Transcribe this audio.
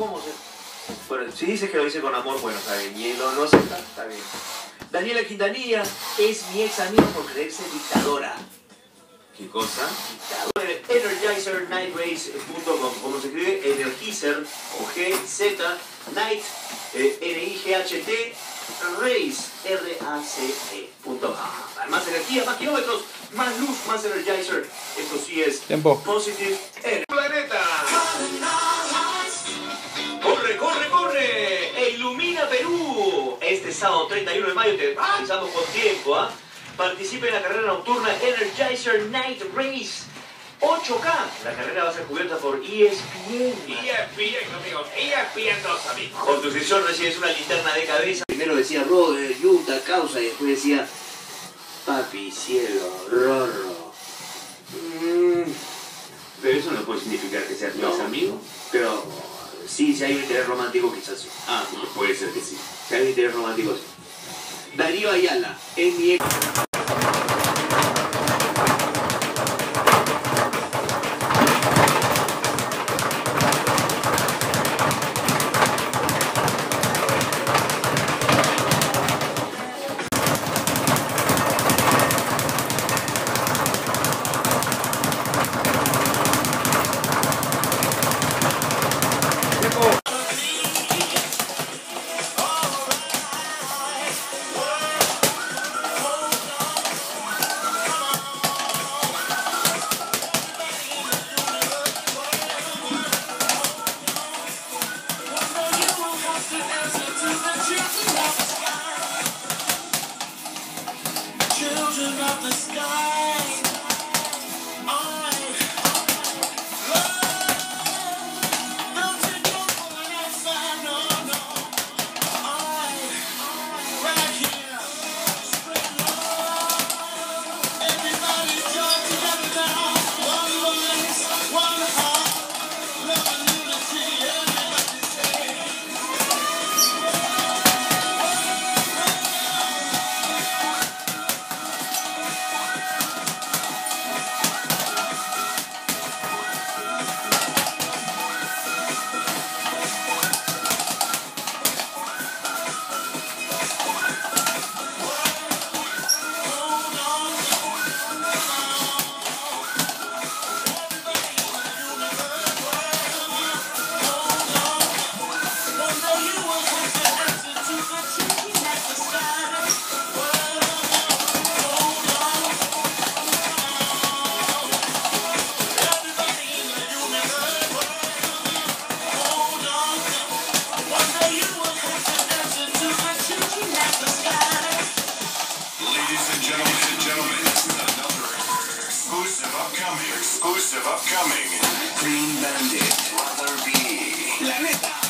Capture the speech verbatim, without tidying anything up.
cómo se... Bueno, si dices que lo dice con amor, bueno, está bien. Y él no, no acepta, está bien. Daniela Quintanilla es mi ex amiga por creerse dictadora. ¿Qué cosa? Dictadora. Energizer Night Race punto com. Como se escribe Energizer o G Z Night eh, N I G H T Race R A C E punto com. Más energía, más kilómetros, más luz, más Energizer. Esto sí es Tiempo. Positive Energy. Planeta. ¡Corre, corre, corre! ¡E ilumina Perú! Este sábado treinta y uno de mayo te avisamos con tiempo, ¿ah? ¿eh? Participe en la carrera nocturna Energizer Night Race ocho K. La carrera va a ser cubierta por E S P N. E S P N, amigos. E S P N dos, amigos. Con tu inscripción recibes una linterna de cabeza. Primero decía brother, Utah, causa, y después decía papi, cielo, rorro. Mm, Pero eso no puede significar que seas no, más amigo. Pero sí, si hay un interés romántico, quizás sí. Ah, puede ser que sí. Si hay un interés romántico, sí. Darío Ayala es mi ex. Children of the sky. Exclusive upcoming. Clean Bandit. Brother B. Planeta.